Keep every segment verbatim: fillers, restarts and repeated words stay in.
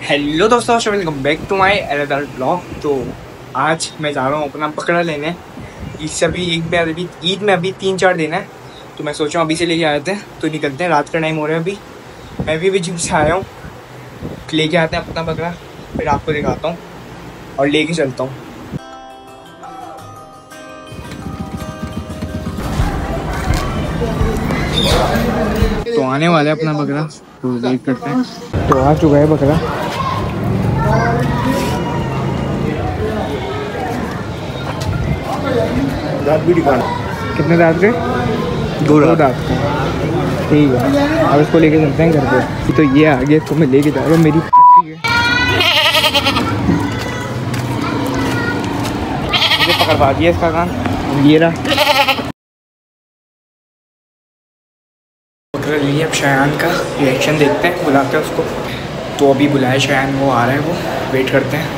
Hello दोस्तों, welcome back to my another blog. तो आज मैं जा रहा हूँ अपना बकरा लेने। ईद से अभी एक बार अभी ईद में अभी तीन चार दिन है, तो मैं सोचा अभी से लेके आए थे तो निकलते हैं। रात का टाइम हो रहा है अभी। मैं भी अभी जिम से आया हूँ, लेके आते हैं अपना बकरा, फिर आपको दिखाता हूँ और लेके चलता हूँ। तो आने वाला है अपना बकरा, तो वेट करते हैं। तो आ चुका है बकरा। दांत भी दिखाना। कितने दांत के? दो दो दांत के, ठीक है। अब इसको लेके चलते हैं घर पे। तो ये आगे इसको मैं लेके जा रहा हूँ। मेरी पकड़वा दिया इसका कान, ये रहा। लिए अब शायान का रिएक्शन देखते हैं, बुलाते हैं उसको। तो अभी बुलाए शायान, वो आ रहा है, वो वेट करते हैं।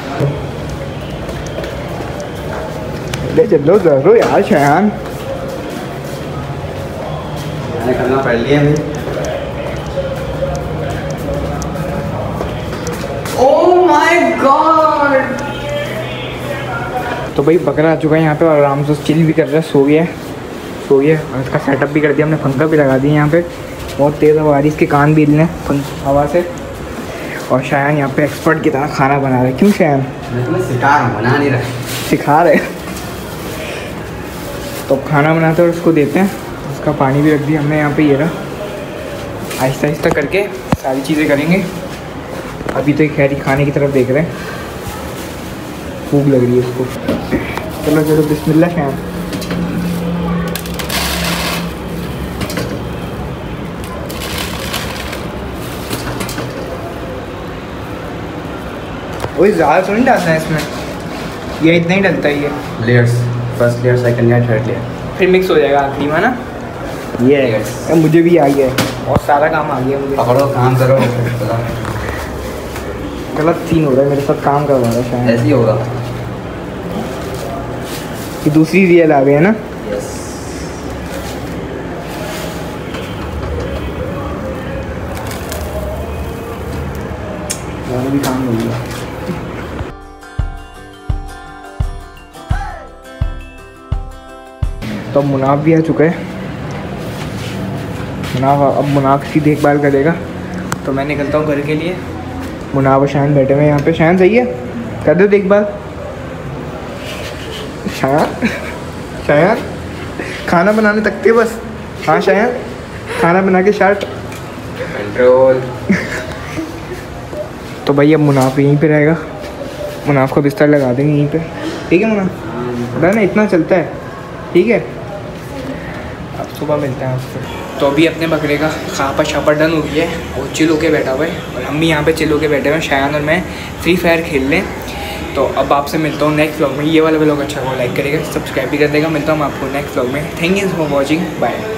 ले चलो जरूर यार शायान, करना पड़ लिया भाई। Oh my god. तो भाई बकरा आ चुका है यहाँ पे और आराम से चिल भी कर रहा है। सो गया है, सो गया। और इसका सेटअप भी कर दिया हमने, पंखा भी लगा दिया यहाँ पे। बहुत तेज़ हवा आ रही है, इसके कान भी हिल रहे हवा से। और शायान यहाँ पे एक्सपर्ट की तरह खाना बना रहे। क्यों शायान? मैं तुम्हें सिखा रहा हूँ, बना नहीं रहा, सिखा रहे। तो खाना बनाते हैं और उसको देते हैं। उसका पानी भी रख दिया हमने यहाँ पे। ये रहा, आहिस्ता आहिस्ता करके सारी चीज़ें करेंगे। अभी तो खैर ही खाने की तरफ देख रहे हैं, भूख लग रही है उसको। चलो चलो बिस्मिल्लाह शायान। वही ज़्यादा तो नहीं डालना है इसमें, ये इतना ही डलता है। ये layers, first layer, second layer, third layer, फिर मिक्स हो जाएगा आखिरी में ना। ये है, मुझे भी आ गया है, बहुत सारा काम आ गया मुझे। पकड़ो, काम करो। गलत सीन हो रहा है मेरे साथ, काम करवा रहा है शायद। ऐसे ही होगा। ये दूसरी रियल आ गई है ना। यस। भी काम हो गया। तो मुनाफ भी आ चुका है। मुनाफ अब मुनाफ की देखभाल करेगा, तो मैं निकलता हूँ घर के लिए। मुनाफ और शायन बैठे हुए यहाँ पे। शायन सही है, कर दो देखभाल। शायन शायन खाना बनाने तकते बस। हाँ शायन, खाना बना के शार्ट कंट्रोल। तो भाई अब मुनाफ यहीं पे रहेगा। मुनाफ का बिस्तर लगा देंगे यहीं पे, ठीक है मुनाफ? पता ना, इतना चलता है, ठीक है। अब सुबह मिलते हैं आपसे। तो अभी अपने बकरे का खापा छापा डन हो गया है और चिल होके बैठा हुआ है। और हम भी यहाँ पे चिल होके बैठे हुए हैं, शायान और मैं फ्री फायर खेल लें। तो अब आपसे मिलता हूँ नेक्स्ट व्लॉग में। ये वाला व्लॉग अच्छा हो लाइक करेगा, सब्सक्राइब भी कर देगा। मिलता हूँ आपको नेक्स्ट व्लॉग में। Thank you for watching, bye.